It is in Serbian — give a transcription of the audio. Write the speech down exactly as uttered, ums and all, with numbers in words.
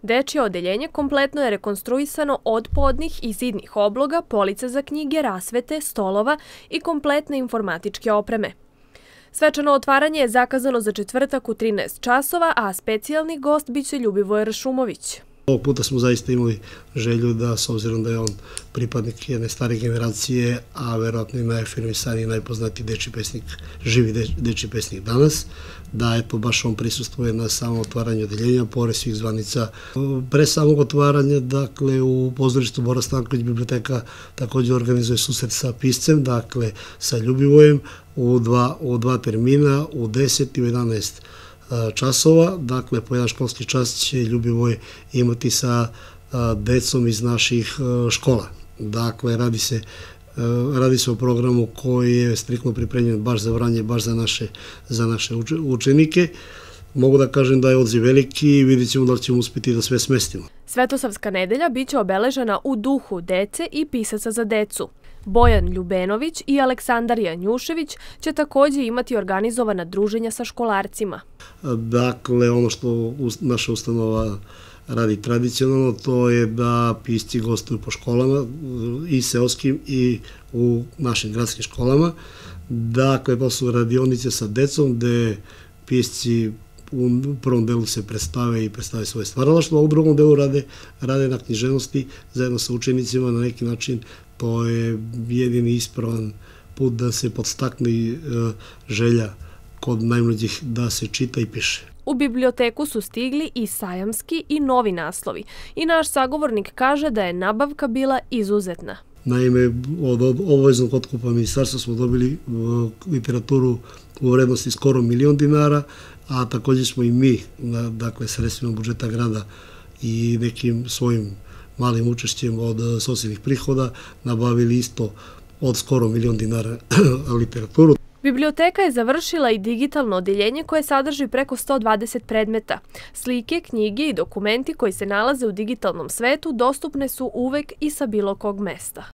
Dečije odeljenje kompletno je rekonstruisano od podnih i zidnih obloga, polica za knjige, rasvete, stolova i kompletne informatičke opreme. Svečano otvaranje je zakazano za četvrtak u trinaest časova, a specijalni gost biće Ljubivoje Ršumović. Ovog puta smo zaista imali želju da, s obzirom da je on pripadnik jedne stare generacije, a verovatno i najafirmisaniji i najpoznatiji dečiji pesnik, živi dečiji pesnik danas, da eto baš on prisustvuje na samo otvaranje odeljenja, pored svih zvanica. Pre samog otvaranja, dakle, u pozorištu Bora Stanković biblioteka također organizuje susret sa piscem, dakle, sa Ljubivojem u dva, u dva termina, u deset i u jedanaest časova. Dakle, po jedan školski čas će Ljubivoj imati sa decom iz naših škola. Dakle, radi se Radi se o programu koji je striktno pripremljen baš za Vranje, baš za naše, za naše učenike. Mogu da kažem da je odziv veliki i vidjet ćemo da li ćemo uspjeti da sve smestimo. Svetosavska nedelja biće obeležena u duhu dece i pisaca za decu. Bojan Ljubenović i Aleksandar Janjušević će također imati organizovana druženja sa školarcima. Dakle, ono što naša ustanova radi tradicionalno, to je da pisci gostuju po školama, i seoskim i u našim gradskim školama. Dakle, to su radionice sa decom gde pisci u prvom delu se predstave i predstave svoje stvaralaštvo, a u drugom delu rade, rade na književnosti zajedno sa učenicima. Na neki način to je jedini ispravan put da se podstakne želja kod najmlađih da se čita i piše. U biblioteku su stigli i sajamski i novi naslovi i naš sagovornik kaže da je nabavka bila izuzetna. Naime, od obaveznog otkupa ministarstva smo dobili literaturu u vrednosti skoro milion dinara, a također smo i mi, dakle, sredstvima budžeta grada i nekim svojim malim učešćem od socijalnih prihoda nabavili isto od skoro milion dinara literaturu. Biblioteka je završila i digitalno odeljenje koje sadrži preko sto dvadeset predmeta. Slike, knjige i dokumenti koji se nalaze u digitalnom svetu dostupne su uvek i sa bilo kog mesta.